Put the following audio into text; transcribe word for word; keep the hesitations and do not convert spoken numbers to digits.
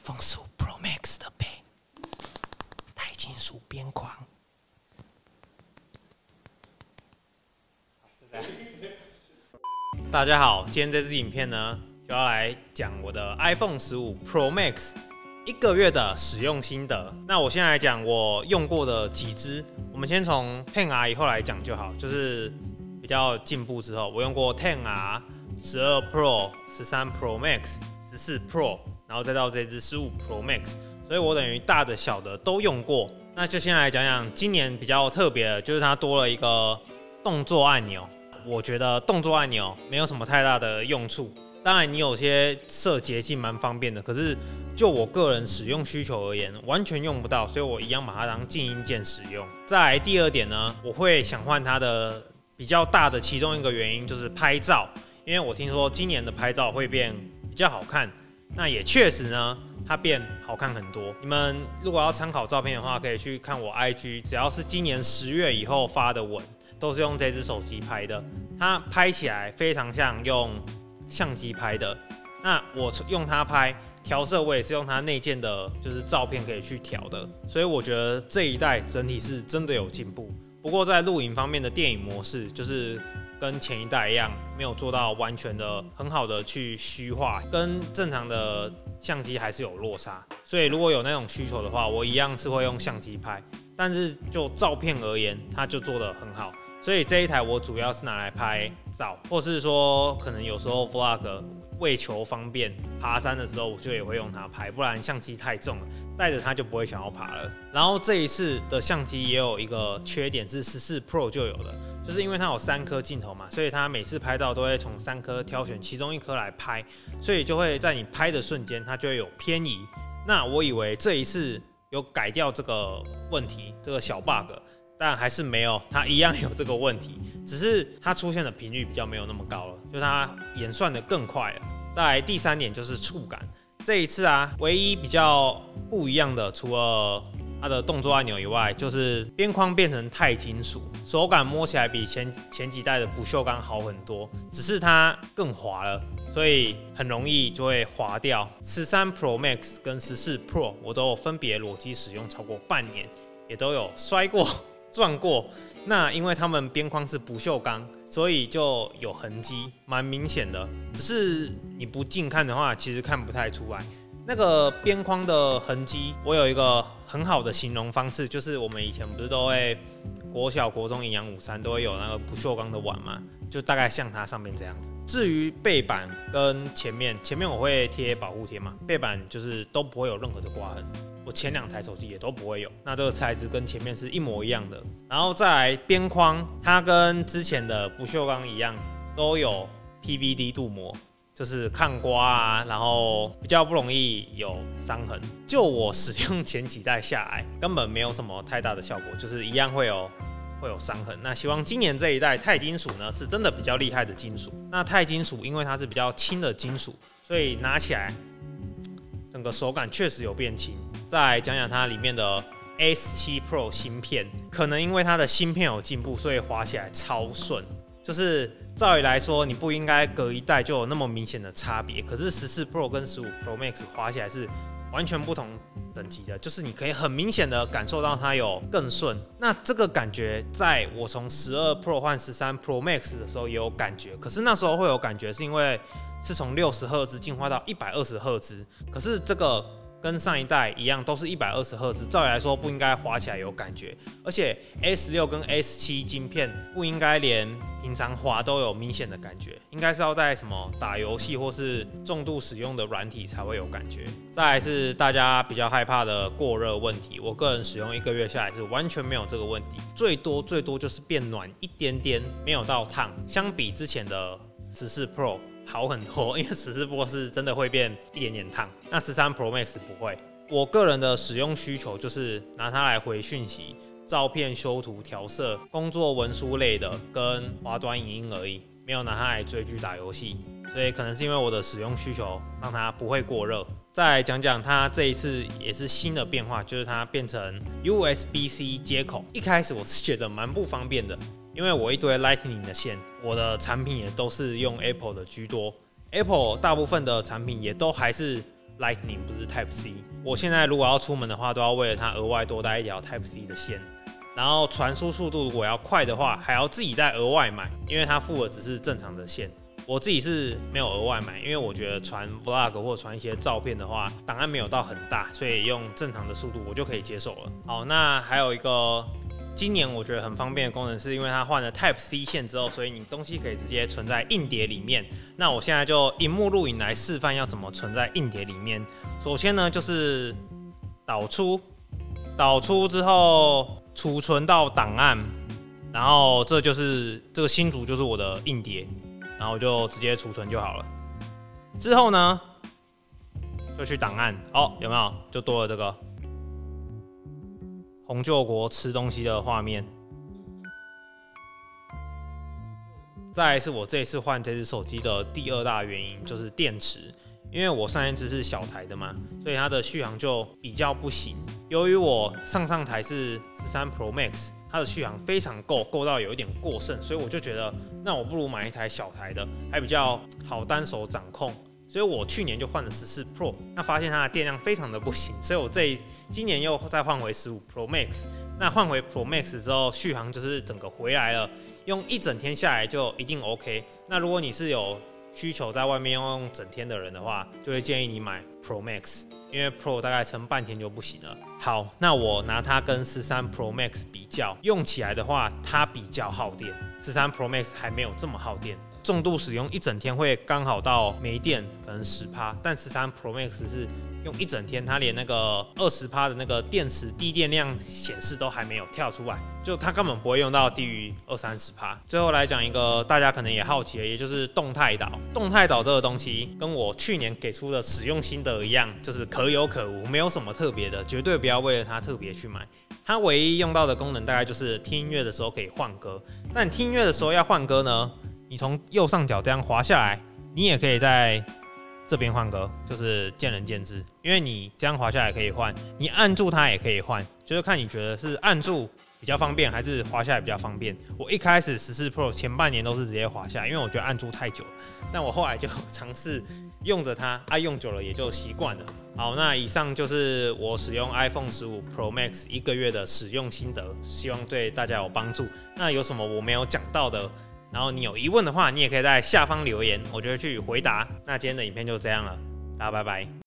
iPhone 十五 Pro Max 的背，钛金属边框。大家好，今天这支影片呢，就要来讲我的 iPhone 十五 Pro Max 一个月的使用心得。那我先来讲我用过的几支，我们先从 X R 以后来讲就好，就是比较进步之后，我用过 X R、十二 Pro、十三 Pro Max、十四 Pro， 然后再到这支十五 Pro Max， 所以我等于大的小的都用过。那就先来讲讲今年比较特别的，就是它多了一个动作按钮。我觉得动作按钮没有什么太大的用处，当然你有些设捷径蛮方便的，可是就我个人使用需求而言，完全用不到，所以我一样把它当静音键使用。再来第二点呢，我会想换它的比较大的其中一个原因就是拍照，因为我听说今年的拍照会变比较好看，那也确实呢，它变好看很多。你们如果要参考照片的话，可以去看我 I G， 只要是今年十月以后发的文，都是用这只手机拍的，它拍起来非常像用相机拍的。那我用它拍调色，我也是用它内建的，就是照片可以去调的，所以我觉得这一代整体是真的有进步。不过在录影方面的电影模式，就是跟前一代一样，没有做到完全的很好的去虚化，跟正常的相机还是有落差。所以如果有那种需求的话，我一样是会用相机拍，但是就照片而言，它就做得很好。所以这一台我主要是拿来拍照，或是说可能有时候 vlog 为求方便，爬山的时候我就也会用它拍，不然相机太重了，带着它就不会想要爬了。然后这一次的相机也有一个缺点是十四 Pro 就有的，就是因为它有三颗镜头嘛，所以它每次拍照都会从三颗挑选其中一颗来拍，所以就会在你拍的瞬间它就会有偏移。那我以为这一次有改掉这个问题，这个小 bug。但还是没有，它一样有这个问题，只是它出现的频率比较没有那么高了，就它演算的更快了。再来第三点就是触感，这一次啊，唯一比较不一样的，除了它的动作按钮以外，就是边框变成钛金属，手感摸起来比前前几代的不锈钢好很多，只是它更滑了，所以很容易就会滑掉。十三 Pro Max 跟十四 Pro 我都有分别裸机使用超过半年，也都有摔过。撞过，那因为它们边框是不锈钢，所以就有痕迹，蛮明显的。只是你不近看的话，其实看不太出来。那个边框的痕迹，我有一个很好的形容方式，就是我们以前不是都会国小、国中营养午餐都会有那个不锈钢的碗嘛，就大概像它上面这样子。至于背板跟前面，前面我会贴保护贴嘛，背板就是都不会有任何的刮痕。我前两台手机也都不会有，那这个材质跟前面是一模一样的。然后再来边框，它跟之前的不锈钢一样，都有 P V D 镀膜，就是抗刮啊，然后比较不容易有伤痕。就我使用前几代下来，根本没有什么太大的效果，就是一样会有会有伤痕。那希望今年这一代钛金属呢，是真的比较厉害的金属。那钛金属因为它是比较轻的金属，所以拿起来整个手感确实有变轻。再来讲讲它里面的 S 七 Pro 芯片，可能因为它的芯片有进步，所以滑起来超顺。就是照理来说，你不应该隔一代就有那么明显的差别。可是十四 Pro 跟十五 Pro Max 滑起来是完全不同等级的，就是你可以很明显的感受到它有更顺。那这个感觉，在我从十二 Pro 换十三 Pro Max 的时候也有感觉，可是那时候会有感觉，是因为是从六十赫兹进化到一百二十赫兹，可是这个跟上一代一样，都是一百二十赫兹，照理来说不应该滑起来有感觉，而且 S 六 跟 S 七 晶片不应该连平常滑都有明显的感觉，应该是要在什么打游戏或是重度使用的软体才会有感觉。再来是大家比较害怕的过热问题，我个人使用一个月下来是完全没有这个问题，最多最多就是变暖一点点，没有到烫，相比之前的十四 Pro。好很多，因为十四 Pro 是真的会变一点点烫，那十三 Pro Max 不会。我个人的使用需求就是拿它来回讯息、照片修图、调色、工作文书类的，跟滑短影音而已，没有拿它来追剧、打游戏。所以可能是因为我的使用需求让它不会过热。再来讲讲它这一次也是新的变化，就是它变成 U S B C 接口。一开始我是觉得蛮不方便的。因为我一堆 Lightning 的线，我的产品也都是用 Apple 的居多 ，Apple 大部分的产品也都还是 Lightning， 不是 Type C。我现在如果要出门的话，都要为了它额外多带一条 Type C 的线。然后传输速度如果要快的话，还要自己再额外买，因为它附的只是正常的线。我自己是没有额外买，因为我觉得传 vlog 或传一些照片的话，档案没有到很大，所以用正常的速度我就可以接受了。好，那还有一个今年我觉得很方便的功能，是因为它换了 Type C 线之后，所以你东西可以直接存在硬碟里面。那我现在就荧幕录影来示范要怎么存在硬碟里面。首先呢，就是导出，导出之后储存到档案，然后这就是这个新竹就是我的硬碟，然后我就直接储存就好了。之后呢，就去档案，哦，有没有？就多了这个洪救国吃东西的画面。再来是我这一次换这只手机的第二大原因，就是电池。因为我上一只是小台的嘛，所以它的续航就比较不行。由于我上上台是十三 Pro Max， 它的续航非常够，够到有一点过剩，所以我就觉得，那我不如买一台小台的，还比较好单手掌控。所以我去年就换了十四 Pro， 那发现它的电量非常的不行，所以我这今年又再换回十五 Pro Max。那换回 Pro Max 之后，续航就是整个回来了，用一整天下来就一定 OK。那如果你是有需求在外面用整天的人的话，就会建议你买 Pro Max， 因为 Pro 大概撑半天就不行了。好，那我拿它跟十三 Pro Max 比较，用起来的话，它比较耗电，十三 Pro Max 还没有这么耗电。重度使用一整天会刚好到没电，可能 百分之十， 但十三 Pro Max 是用一整天，它连那个 百分之二十 的那个电池低电量显示都还没有跳出来，就它根本不会用到低于二三十。最后来讲一个大家可能也好奇的，也就是动态岛。动态岛这个东西跟我去年给出的使用心得一样，就是可有可无，没有什么特别的，绝对不要为了它特别去买。它唯一用到的功能大概就是听音乐的时候可以换歌，但听音乐的时候要换歌呢，你从右上角这样滑下来，你也可以在这边换歌，就是见仁见智，因为你这样滑下来可以换，你按住它也可以换，就是看你觉得是按住比较方便，还是滑下来比较方便。我一开始十四 Pro 前半年都是直接滑下来，因为我觉得按住太久了，但我后来就尝试用着它，啊，用久了也就习惯了。好，那以上就是我使用 iPhone 十五 Pro Max 一个月的使用心得，希望对大家有帮助。那有什么我没有讲到的，然后你有疑问的话，你也可以在下方留言，我就会去回答。那今天的影片就这样了，大家拜拜。